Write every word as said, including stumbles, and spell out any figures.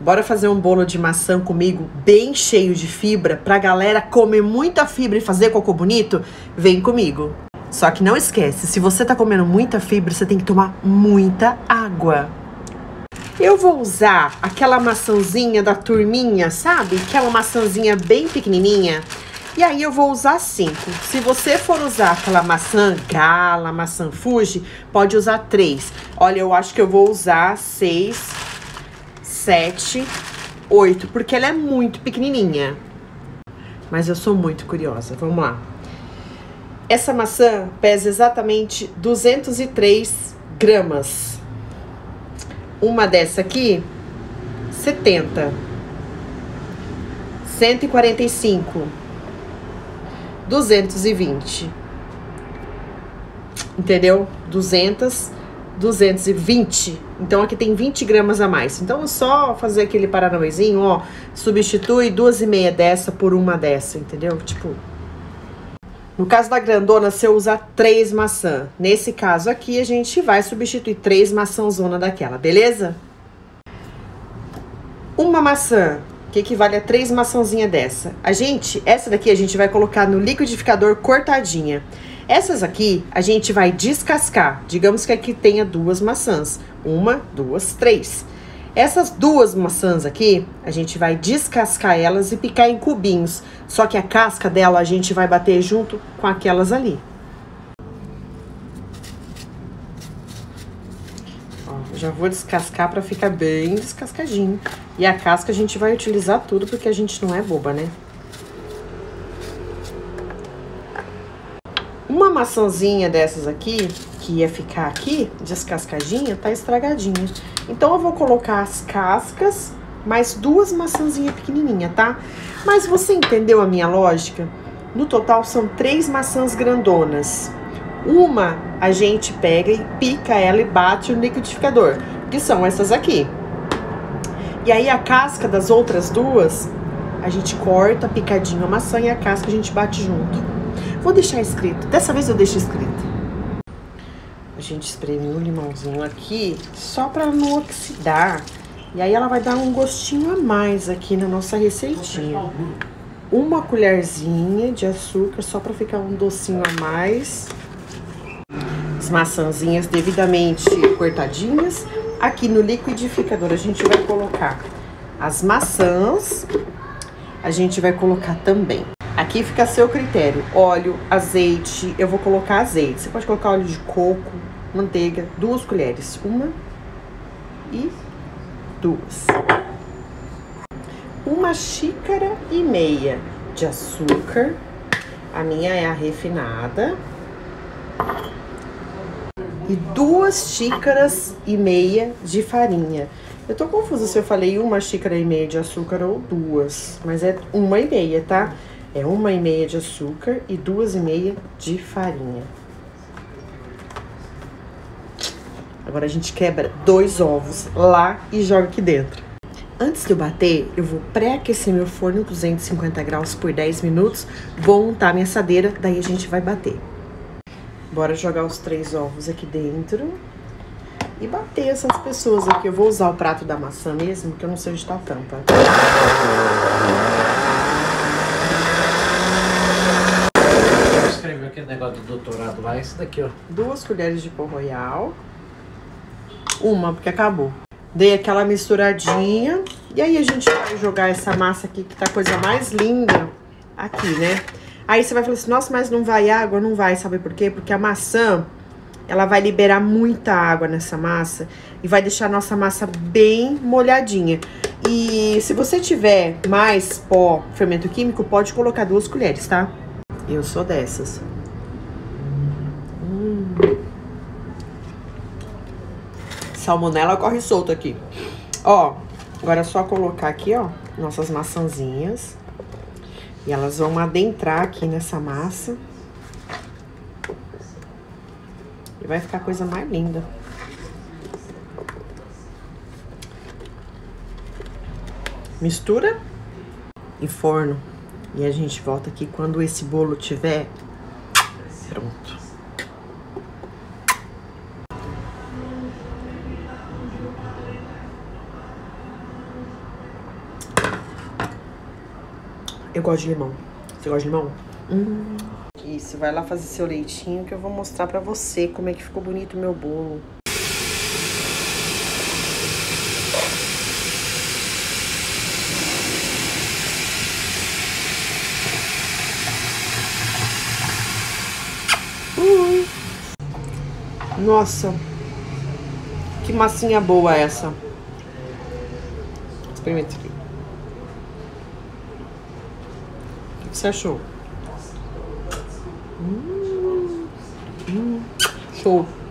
Bora fazer um bolo de maçã comigo, bem cheio de fibra, pra galera comer muita fibra e fazer cocô bonito? Vem comigo. Só que não esquece, se você tá comendo muita fibra, você tem que tomar muita água. Eu vou usar aquela maçãzinha da turminha, sabe? Aquela maçãzinha bem pequenininha. E aí eu vou usar cinco. Se você for usar aquela maçã Gala, maçã Fuji, pode usar três. Olha, eu acho que eu vou usar seis, sete, oito, porque ela é muito pequenininha. Mas eu sou muito curiosa. Vamos lá. Essa maçã pesa exatamente duzentos e três gramas. Uma dessa aqui, setenta. cento e quarenta e cinco. duzentos e vinte. Entendeu? duzentos, duzentos e vinte. Então, aqui tem vinte gramas a mais. Então, é só fazer aquele paranauêzinho, ó. Substitui duas e meia dessa por uma dessa, entendeu? Tipo... No caso da grandona, você usa três maçãs. Nesse caso aqui, a gente vai substituir três maçãzona daquela, beleza? Uma maçã, que equivale a três maçãzinhas dessa. A gente, essa daqui a gente vai colocar no liquidificador cortadinha. Essas aqui, a gente vai descascar. Digamos que aqui tenha duas maçãs. Uma, duas, três. Essas duas maçãs aqui, a gente vai descascar elas e picar em cubinhos. Só que a casca dela a gente vai bater junto com aquelas ali. Ó, já vou descascar para ficar bem descascadinho. E a casca a gente vai utilizar tudo porque a gente não é boba, né? Uma maçãzinha dessas aqui, que ia ficar aqui, descascadinha, tá estragadinha. Então, eu vou colocar as cascas, mais duas maçãzinhas pequenininhas, tá? Mas você entendeu a minha lógica? No total, são três maçãs grandonas. Uma, a gente pega e pica ela e bate no liquidificador, que são essas aqui. E aí, a casca das outras duas, a gente corta picadinho a maçã e a casca a gente bate junto. Vou deixar escrito. Dessa vez eu deixo escrito. A gente espreme um limãozinho aqui, só pra não oxidar. E aí ela vai dar um gostinho a mais aqui na nossa receitinha. Uma colherzinha de açúcar, só pra ficar um docinho a mais. As maçãzinhas devidamente cortadinhas. Aqui no liquidificador a gente vai colocar as maçãs. A gente vai colocar também. Aqui fica a seu critério, óleo, azeite, eu vou colocar azeite. Você pode colocar óleo de coco, manteiga, duas colheres, uma e duas. Uma xícara e meia de açúcar, a minha é a refinada. E duas xícaras e meia de farinha. Eu tô confusa se eu falei uma xícara e meia de açúcar ou duas, mas é uma e meia, tá? É uma e meia de açúcar e duas e meia de farinha. Agora a gente quebra dois ovos lá e joga aqui dentro. Antes de eu bater, eu vou pré-aquecer meu forno duzentos e cinquenta graus por dez minutos. Vou untar minha assadeira, daí a gente vai bater. Bora jogar os três ovos aqui dentro e bater essas pessoas aqui. Eu vou usar o prato da maçã mesmo, que eu não sei onde tá a tampa. Escreveu aquele negócio do doutorado lá, isso daqui, ó. Duas colheres de pó royal. Uma, porque acabou. Dei aquela misturadinha. E aí a gente vai jogar essa massa aqui, que tá a coisa mais linda aqui, né? Aí você vai falar assim, nossa, mas não vai água? Não vai, sabe por quê? Porque a maçã, ela vai liberar muita água nessa massa e vai deixar a nossa massa bem molhadinha. E se você tiver mais pó, fermento químico, pode colocar duas colheres, tá? Eu sou dessas. Hum. Salmonela corre solto aqui. Ó, agora é só colocar aqui, ó, nossas maçãzinhas. E elas vão adentrar aqui nessa massa. E vai ficar a coisa mais linda. Mistura e forno. E a gente volta aqui quando esse bolo tiver pronto. Eu gosto de limão. Você gosta de limão? Hum. Isso, vai lá fazer seu leitinho que eu vou mostrar pra você como é que ficou bonito o meu bolo. Ui. Nossa, que massinha boa essa. Experimenta aqui. O que você achou? Hum, hum, show.